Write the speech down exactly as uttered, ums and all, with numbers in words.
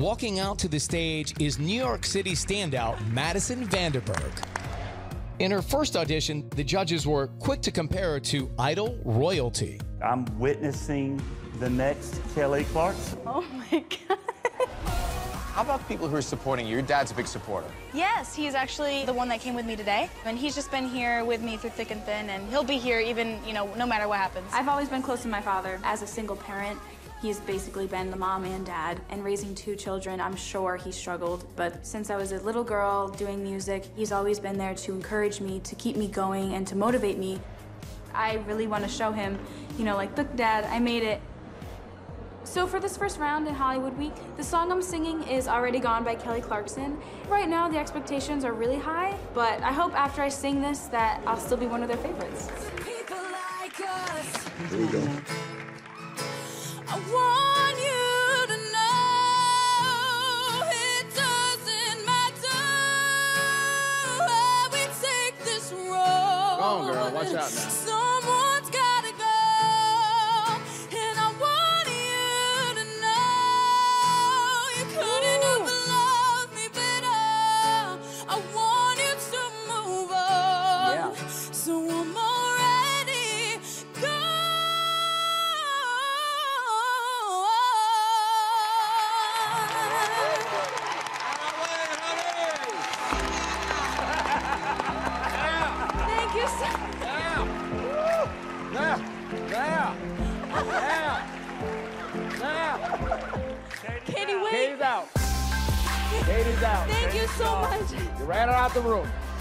Walking out to the stage is New York City standout Madison VanDenburg. In her first audition, the judges were quick to compare her to idol royalty. I'm witnessing the next Kelly Clarkson. Oh my God. How about the people who are supporting you? Your dad's a big supporter. Yes, he's actually the one that came with me today. And he's just been here with me through thick and thin, and he'll be here even, you know, no matter what happens. I've always been close to my father. As a single parent, he's basically been the mom and dad. And raising two children, I'm sure he struggled. But since I was a little girl doing music, he's always been there to encourage me, to keep me going, and to motivate me. I really want to show him, you know, like, look, Dad, I made it. So for this first round in Hollywood Week, the song I'm singing is Already Gone by Kelly Clarkson. Right now, the expectations are really high, but I hope after I sing this that I'll still be one of their favorites. People like us. Here we go. I want you to know it doesn't matter where we take this road. Go on, girl. Watch out now. Someone's gotta go, and I want you to know you couldn't have loved me better. I want you to move on. Yeah. So I'm already gone. Thank you so much. Now, now, now, now. Katie, wait. Katie's out. Katie's out. Thank you so much. You ran her out the room.